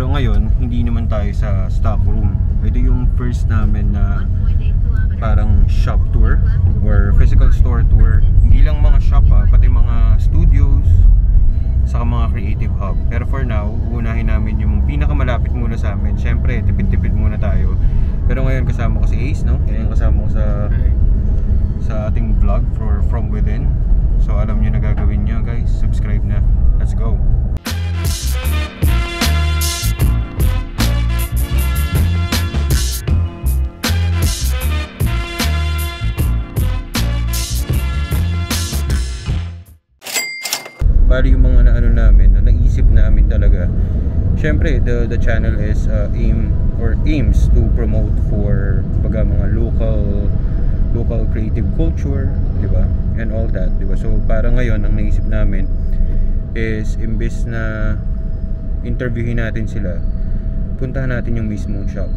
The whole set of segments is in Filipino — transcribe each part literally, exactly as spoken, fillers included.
Pero ngayon, hindi naman tayo sa stock room. Ito yung first namin na parang shop tour or physical store tour. Hindi lang mga shop ha, pati mga studios, saka mga creative hub. Pero for now, uunahin namin yung pinakamalapit muna sa amin. Siyempre, tipid-tipid muna tayo. Pero ngayon kasama ko si Ace, no? Ngayon kasama ko sa sa ating vlog for From Within. So alam nyo na gagawin nyo guys. Subscribe na. Let's go! Bali yung mga na ano namin, na naisip namin talaga. Syempre, the the channel is uh, aim or aims to promote for baga mga local local creative culture, di ba? And all that, di ba? So, para ngayon ang naisip namin is imbes na interviewin natin sila, puntahan natin yung mismong shop.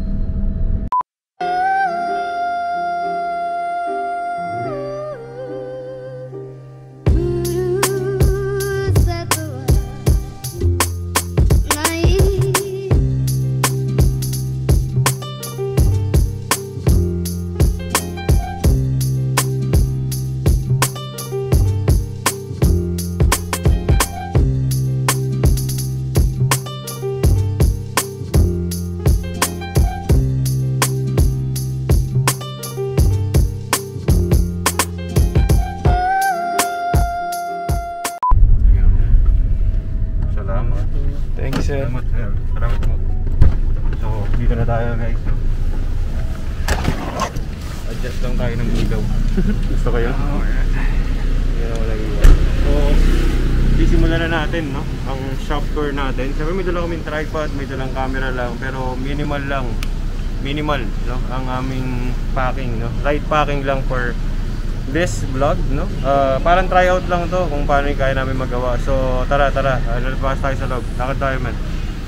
Salamat, sir. Salamat po. So, dito na tayo guys. Adjust lang tayo ng ilaw. Gusto kayo? Yan ako lagi. So, sisimulan na natin, no? Ang shop tour natin. Siyempre may dala kaming tripod, may dalang camera lang. Pero minimal lang. Minimal, no? Ang aming packing, no? Light packing lang for this vlog, no? Uh, parang try out lang to kung paano yung kaya namin magawa. So tara, tara, uh, lalabas tayo sa loob. Lakad tayo man.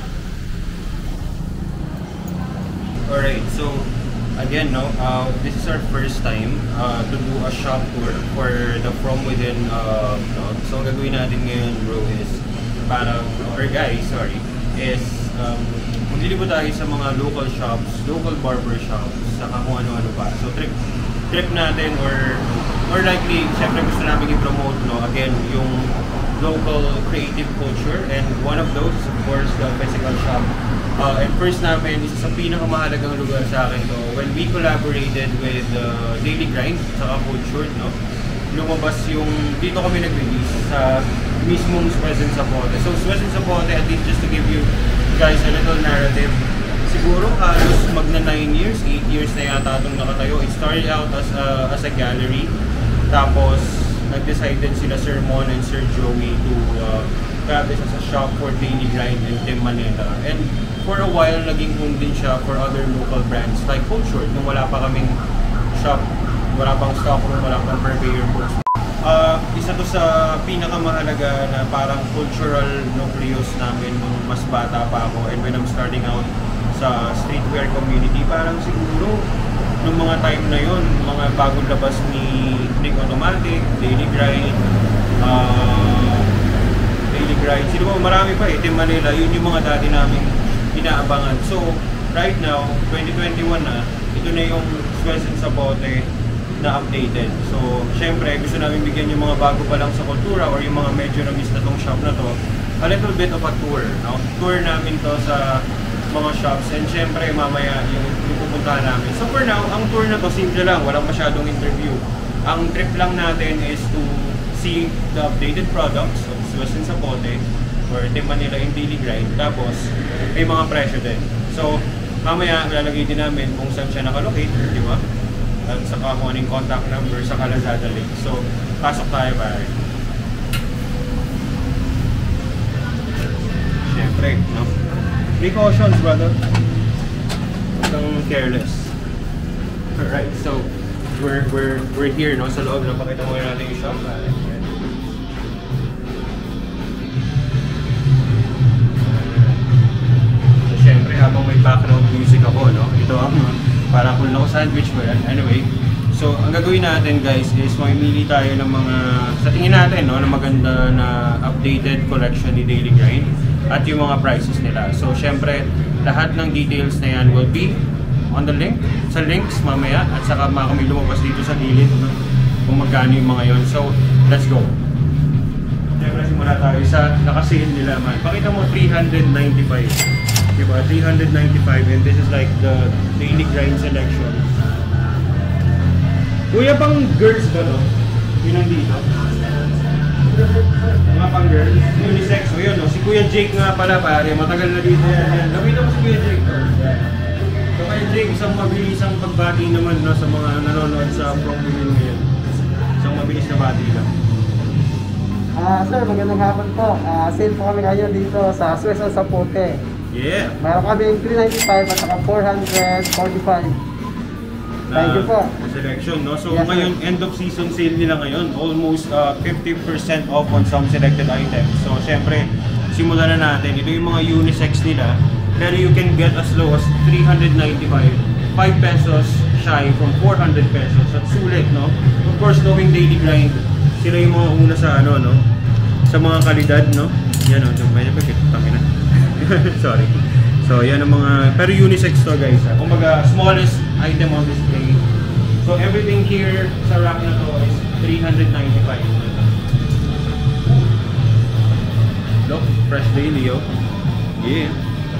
Alright, so again, no, uh, this is our first time uh, to do a shop tour for the From Within uh, vlog. So ang gagawin natin ngayon, bro, is parang, or guys, sorry, is um, maglilibot tayo sa mga local shops, local barber shops, saka kung ano-ano pa. So trip trip natin or or likely, syempre gusto namin i-promote, no, again, yung local creative culture, and one of those is of course the physical shop. Uh, and first namin, isa sa pinakamahalagang lugar sa akin to, when we collaborated with uh, Daily Grind, saka Food Short, no, lumabas yung, dito kami nag-release sa mismong Suez and Zapote. So Suez and Zapote, at least just to give you guys a little narrative, siguro halos magna nine years, eight years na yata itong nakatayo. It started out as a, as a gallery. Tapos, nag-decide din sila Sir Mon and Sir Joey to uh, grab this as a shop for Daily Grind in Tim Manila. And for a while, naging home din siya for other local brands like Food Short. Nung wala pa kaming shop, wala pang stock room, wala pang purveyor books. Uh, isa to sa pinakamahalaga na parang cultural nucleus namin nung mas bata pa ako. And when I'm starting out sa streetwear community, parang siguro nung mga time na yon, mga bagong labas ni Nick Automatic, Daily Grind, uh, Daily Grind, sino ba, marami pa eh, Team Manila, yun yung mga dati namin inaabangan. So, right now, twenty twenty-one na, ito na yung Suez and Zapote na updated. So, syempre, gusto namin bigyan yung mga bago pa lang sa kultura or yung mga medyo na-miss na tong shop na to, a little bit of a tour. No? Tour namin to sa mga shops, and syempre mamaya yung, yung pupuntahan namin. So for now, ang tour na to simple lang, walang masyadong interview. Ang trip lang natin is to see the updated products of Suez and Zapote or Team Manila in Daily Grind, tapos may mga presyo din. So mamaya lalagay din namin kung saan siya nakalocate, di ba? At saka kung anong contact number sa Lazada link. So pasok tayo pare. Syempre, no? Precautions, brother. Huwag kang careless. Alright, so we're we're we're here, no, sa loob. Napakita mo natin yung shop. So, syempre, habang may background music ako, no, ito ang parang kung ako sandwich mo yan. Anyway, so ang gagawin natin guys is mamimili tayo ng mga, sa tingin natin, no, na maganda na updated collection ni Daily Grind. at yung mga prices nila. So syempre, lahat ng details na yan will be on the link, sa links mamaya, at saka mga kami lumabas dito sa gilid, no? Kung magkano yung mga yon. So, let's go. Siyempre, simula tayo sa nakasale nila man. Pakita mo, three ninety-five. Diba? three ninety-five, and this is like the daily grind selection. Kuya, pang girls ba, no? Yun ang dito. Mga pang girls, unisex. O yun, no? Si Kuya Jake nga pala, pare. Matagal na dito yan. yan. Lapita mo si Kuya Jake. So, Kuya Jake, isang mabilisang pagbati naman, no, sa mga nanonood sa From Within ngayon. Isang mabilis na bati lang. Ah, uh, sir, magandang hapon po. Ah, uh, sale po kami ngayon dito sa Suez sa Sapote. Yeah. Meron kami three ninety-five at saka four forty-five. Thank you po. Selection, no? So yes, ngayon, sir. End of season sale nila ngayon. Almost uh, fifty percent off on some selected items. So syempre, simulan na natin. Ito yung mga unisex nila. Pero you can get as low as three ninety-five. five pesos shy from four hundred pesos. At sulit, no? Of course, knowing daily grind, sila yung mga una sa ano, no? Sa mga kalidad, no? Yan, no? Medyo pa kitang ina. Sorry. So, yan ang mga... Pero unisex to, guys. Ha? Kumbaga, smallest item on display. So, everything here sa rack na to is three ninety-five. Look, fresh daily, yo. Yeah.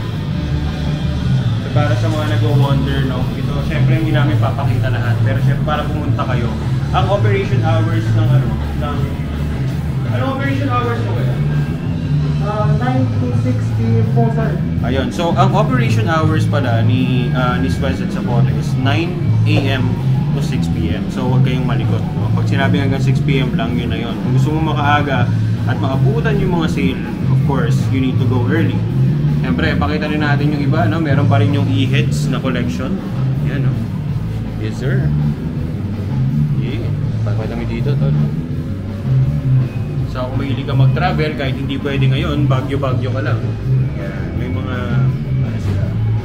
So, para sa mga nag-wonder, no? Ito, syempre, hindi namin papakita lahat. Pero, syempre, para pumunta kayo. Ang operation hours ng ano, ng... Ano operation hours mo kaya? Uh, nine to six p m po, sir. Ayun, so ang operation hours pala ni uh, ni Suez at Sapote is nine a m to six p m So huwag kayong malikot, no? Pag sinabi hanggang six p m lang, yun na yun. Kung gusto mo makaaga at makabutan yung mga sale, of course, you need to go early. Siyempre, pakita rin natin yung iba, no? Meron pa rin yung e-heads na collection. Yan, no? Yes, sir. Yeah. Pakita mo dito, tol. So kung mahilig ka mag-travel, kahit hindi pwede ngayon, bagyo-bagyo ka lang. Yan. May mga... ano sila?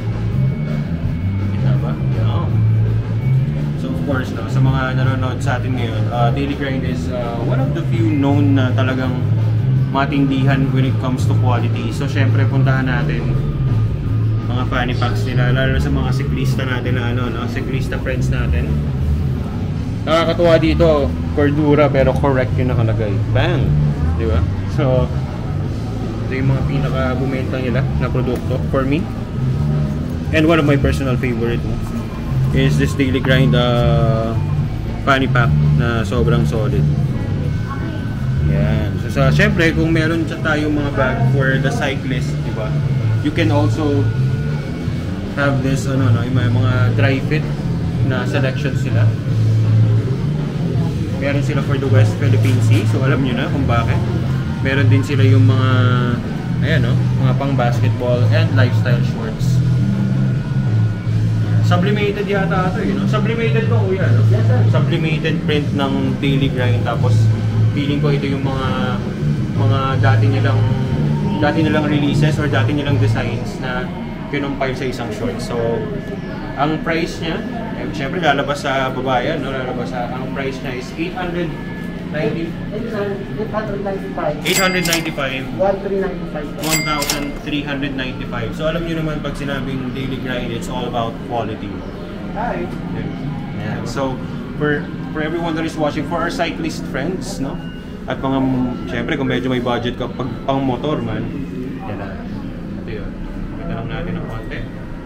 Kita ba? Yeah. So of course, no, sa mga nanonood sa atin ngayon, uh, Daily Grind is uh, one of the few known na talagang matindihan when it comes to quality. So syempre, puntahan natin mga fanny packs nila, lalo sa mga siklista natin na ano, no? Siklista friends natin. Nakakatuwa dito, Cordura pero correct yung nakalagay. Bang! Di ba? So, ito yung mga pinaka-bumenta nila na produkto for me. And one of my personal favorite, no, is this Daily Grind uh, fanny pack na sobrang solid. Yan. So, sa, syempre, kung meron tayong mga bag for the cyclist, di ba? You can also have this, ano, no, yung mga dry fit na selection sila. Meron sila for the West Philippine Sea, so alam nyo na kung bakit. Meron din sila yung mga, ayan, no, mga pang basketball and lifestyle shorts. Sublimated yata ito, you know? Sublimated ba, kuya? No? Yes, sir. Sublimated print ng Daily Grind, tapos feeling ko ito yung mga mga dati nilang dati nilang releases or dati nilang designs na kinumpile sa isang short. So, ang price niya, eh, syempre lalabas sa babayan, no? Lalabas sa, ang price niya is eight ninety-five. eight ninety-five. one thousand three ninety-five. So alam niyo naman pag sinabing Daily Grind, it's all about quality. Hi. Yeah. So for for everyone that is watching, for our cyclist friends, no? At mga, syempre kung medyo may budget ka pag pang motor man, yan na. Ito yun. Kita lang natin ng konti.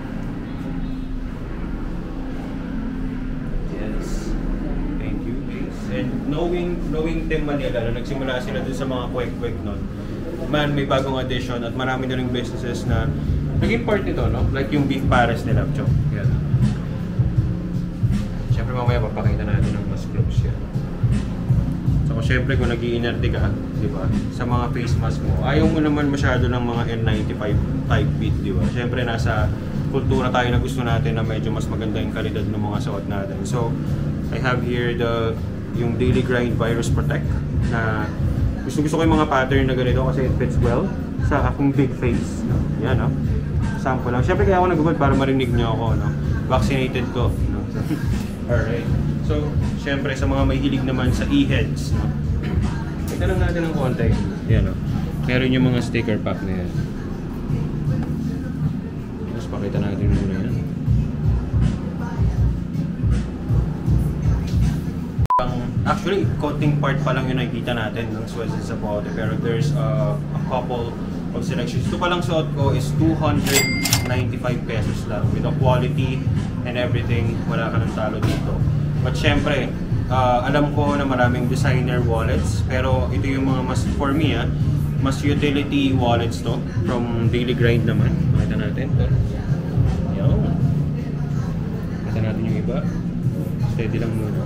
And knowing knowing Team Manila, na nagsimula sila dun sa mga kwek-kwek nun, man, may bagong addition at marami na ring businesses na naging part nito, no? Like yung beef pares nila, Chok. Yan. Siyempre mamaya papakita natin ng mas close yan. So siyempre kung nag-i-inerte ka, di ba? Sa mga face mask mo, ayaw mo naman masyado ng mga N ninety-five type beat, di ba? Siyempre nasa kultura tayo na gusto natin na medyo mas maganda yung kalidad ng mga suot natin. So I have here the yung Daily Grind Virus Protect na gusto gusto ko yung mga pattern na ganito kasi it fits well sa akong big face, no? Yan, no? Sample lang. Siyempre kaya ako nag-google para marinig nyo ako, no? Vaccinated ko, no? Alright. So, siyempre sa mga may hilig naman sa e-heads, no? Ito lang natin ng konti. Yan, no? Meron yung mga sticker pack na yan. Tapos pakita natin muna yan. Actually, coating part pa lang yung nakikita natin ng Suez and Zapote, pero there's uh, a couple of selections. Ito pa lang suot ko is two hundred ninety-five pesos lang with the quality and everything. Wala ka ng talo dito. But syempre, uh, alam ko na maraming designer wallets, pero ito yung mga mas, for me ah, mas utility wallets to from Daily Grind naman. Makita natin to. Yan. Makita natin yung iba. Steady lang muna.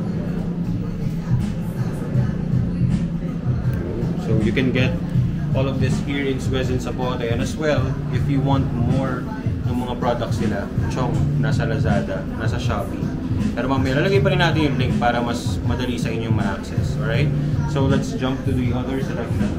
So you can get all of this here in Suez and Zapote, and as well, if you want more ng mga products nila, Chong, nasa Lazada, nasa Shopee. Pero mamaya, lalagay pa rin natin yung link para mas madali sa inyong ma-access. Alright? So let's jump to the other selection.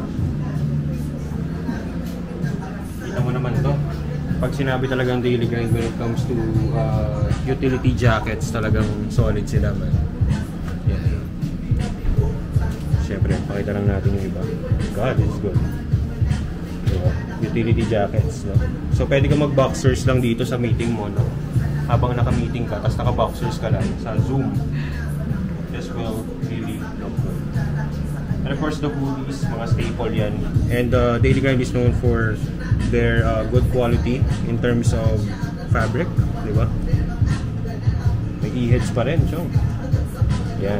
Kita mo naman to. Pag sinabi talagang Daily Grind when it comes to uh, utility jackets, talagang solid sila man. Yeah. Siyempre, pakita lang natin yung iba. God, it's good. Diba? Utility jackets, no? So, pwede ka mag-boxers lang dito sa meeting mo, no? Habang naka-meeting ka, tapos naka-boxers ka lang sa Zoom. This will really look good. And of course, the hoodies, mga staple yan. And uh, Daily Grind is known for their uh, good quality in terms of fabric, di ba? May e-heads pa rin, so. Yan.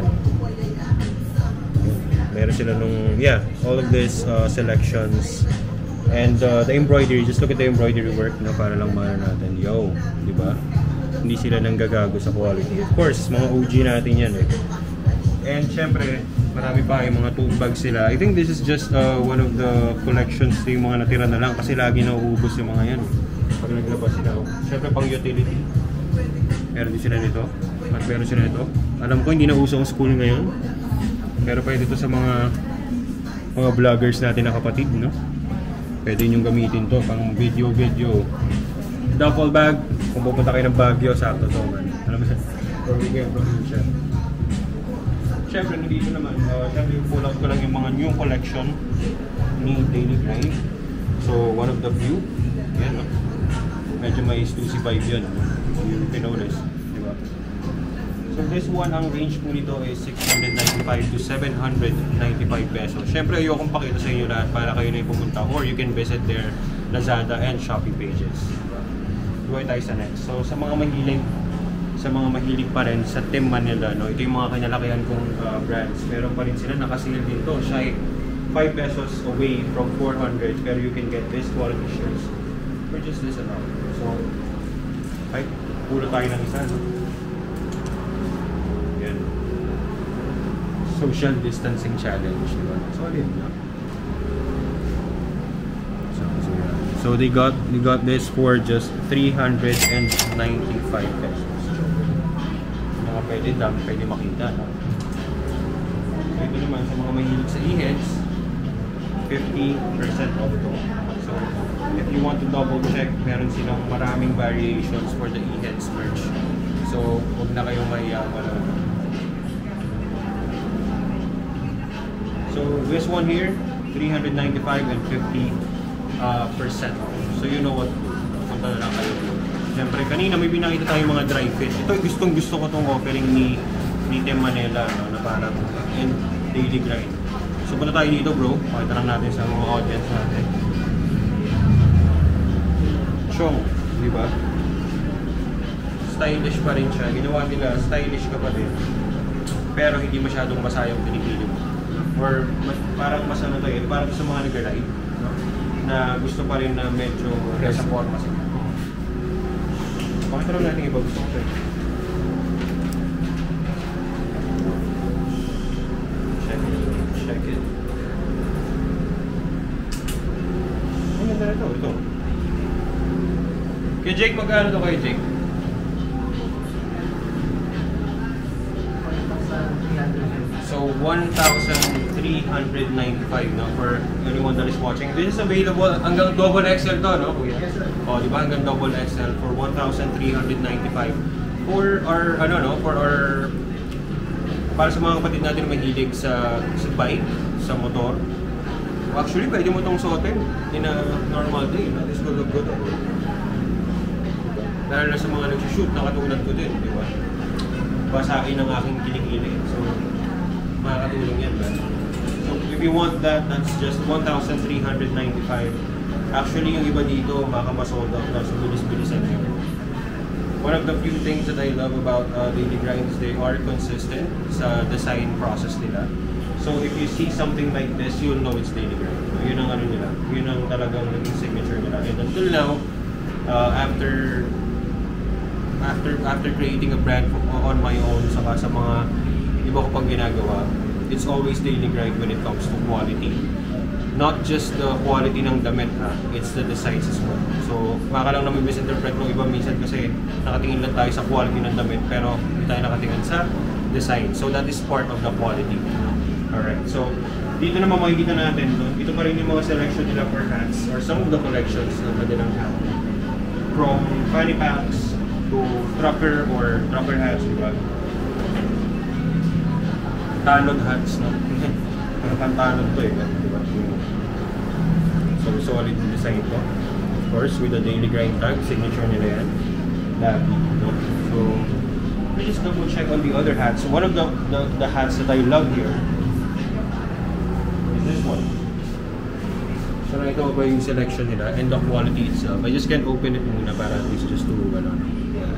Meron sila nung, yeah, all of these uh, selections. And uh, the embroidery, just look at the embroidery work, no, para lang mahal natin. Yo, di ba? Hindi sila nanggagago sa quality. Of course, mga O G natin yan eh. And syempre, marami pa yung mga tote bags sila. I think this is just uh, one of the collections, yung mga natira na lang kasi lagi nauubos yung mga yan. Pag naglabas sila. Syempre pang utility. Meron din sila nito. At meron sila nito. Alam ko hindi na uso ang school ngayon. Pero pwede ito sa mga mga vloggers natin na kapatid, no? Pwede nyo gamitin to pang video-video. Duffel bag, kung pupunta kayo ng Baguio, sakto to man. Alam mo siya? Probably kayo probinsya. Siyempre, nandito naman, uh, siyempre yung pull out ko lang yung mga new collection ni Daily Grind. So, one of the few, yan, no? Medyo may exclusive vibe yun, no? You can notice, di ba? So this one, ang range po nito is six hundred ninety-five to seven hundred ninety-five pesos. Siyempre, ayokong pakita sa inyo lahat para kayo na yung pumunta, or you can visit their Lazada and Shopee pages. Diba tayo sa next. So sa mga mahilig, sa mga mahilig pa rin sa Team Manila, no? Ito yung mga kinalakihan kong uh, brands. Meron pa rin sila, nakasil din to. Siya ay five pesos away from four hundred, pero you can get this quality shirts for just this amount. So, ay, puro tayo ng isa, no? Social distancing challenge, diba? Solid, no? So, so, yeah. So they got they got this for just three hundred ninety-five pesos. Mga pwede dami, pwede makita, no? Ito naman sa mga mahilig sa e-heads, fifty percent off to. So, if you want to double check, meron silang maraming variations for the e-heads merch. So, huwag na kayong mahiyaman, no? So this one here, three hundred ninety-five and fifty percent. So you know what, punta na lang kayo. Siyempre kanina may binakita tayong mga dry fit. Ito gustong gusto ko tong offering ni ni Team Manila, no, na parang in Daily Grind. So punta tayo dito, bro. Pakita lang natin sa mga audience natin. Chong, di ba? Stylish pa rin siya. Ginawa nila, stylish ka pa rin. Pero hindi masyadong basa yung pinipili mo. Or mas, parang mas ano to eh, parang sa mga nag-live, no? Na gusto pa rin na medyo nasa forma sila. Pakita lang natin iba, gusto ko sa'yo. Check it, check it. Ang ganda na ito, ito. Kay Jake, magkano to kay Jake? So one thousand three hundred ninety-five, no, for anyone that is watching. This is available hanggang double X L to, no, kuya? Oh, di ba hanggang double X L for one thousand three hundred ninety-five for our ano no, for our para sa mga kapatid natin na mahilig sa sa bike, sa motor. Actually, pwede mo tong suotin in a normal day, no? This will look good. Lalo na sa mga nag-shoot na katulad ko din, di ba? Basahin ang aking kilikili. So, makakatulong yan ba? So, if you want that, that's just one thousand three hundred ninety-five. Actually, yung iba dito, baka masold out na, so bilis-bilisan nyo. One of the few things that I love about uh, Daily Grind is they are consistent sa design process nila. So if you see something like this, you'll know it's Daily Grind. So, yun ang ano nila, yun ang talagang naging signature nila. And until now, uh, after after after creating a brand on my own, saka sa mga iba ko pang ginagawa, it's always Daily Grind when it comes to quality. Not just the quality ng damit ha, it's the designs as well. So, baka lang naman misinterpret ng iba minsan kasi nakatingin lang tayo sa quality ng damit pero hindi tayo nakatingin sa design. So, that is part of the quality. Alright, so dito naman makikita natin, no? Ito pa rin yung mga selection nila for hats or some of the collections ng kanilang hat. From fanny packs to trapper or trapper hats, di ba? Tanod hats, no? Parang pantanod to eh, di ba? So, solid design to. Of course, with the Daily Grind tag, signature nila yan. Labi, no? So, let me just double check on the other hats. One of the, the, the hats that I love here is this one. So, nakita ko ba yung selection nila and the quality itself. I just can't open it muna para at least just to, ano, yeah.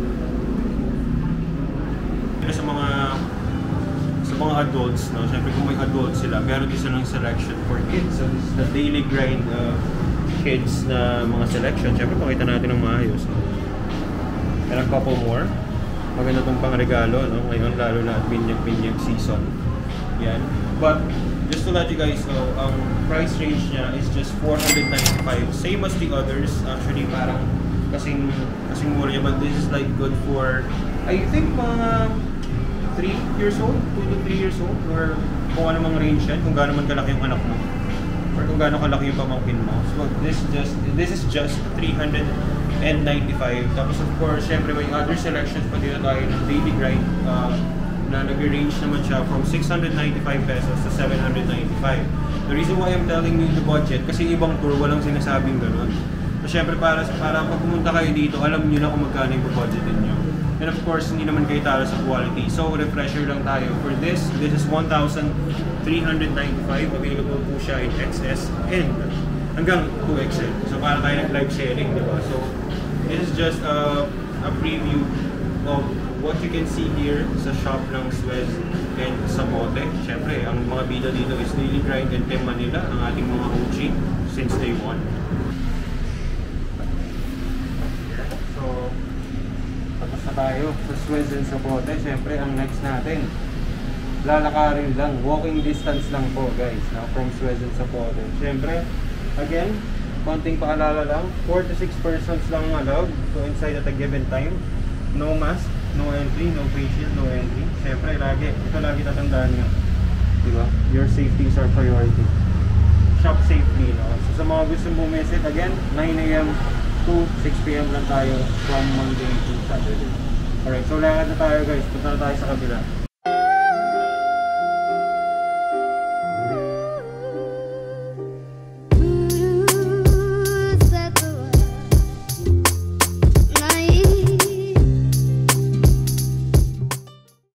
Sa mga mga adults, no? Siyempre kung may adults sila, meron din silang selection for kids. So this is the Daily Grind uh, kids na mga selection. Siyempre pakita natin ng maayos. No? And a couple more. Maganda itong pang regalo, no? Ngayon lalo na at binyag-binyag season. Yan. But just to let you guys know, ang price range niya is just four hundred ninety-five. Same as the others. Actually parang kasing, kasing mura niya. But this is like good for, I think mga three years old, two to three years old, or kung ano mang range yan, kung gaano man kalaki yung anak mo, or kung gaano kalaki yung pamangkin mo. So this just this is just three hundred ninety-five. Tapos of course, syempre may other selections pa dito tayo ng Daily Grind uh, na nag-range naman siya from six hundred ninety-five pesos to seven hundred ninety-five. The reason why I'm telling you the budget, kasi ibang tour walang sinasabing gano'n. So syempre para, para pag pumunta kayo dito, alam niyo na kung magkano yung budgetin niyo. And of course, hindi naman kayo talo sa quality. So, refresher lang tayo. For this, this is one thousand three hundred ninety-five. Available po siya in X S and hanggang two X L. So, para tayo nag-live selling, di ba? So, this is just a, a preview of what you can see here sa shop ng Suez and Samote. Siyempre, ang mga bida dito is Daily Grind and Team Manila, ang ating mga O G since day one. Tayo sa Suez and Samote. Siyempre ang next natin, lalakarin lang, walking distance lang po guys, no? From Suez and Samote. Siyempre again, konting paalala lang, four to six persons lang allowed to inside at a given time. No mask, no entry, no face shield, no entry. Siyempre lagi, ito lagi tatandaan nyo, diba? Your safety is our priority. Shop safely, no? So sa mga gustong bumisit, again, nine A M to six P M lang tayo from Monday to Saturday. Alright, so lakad na tayo guys, punta na tayo sa kabila.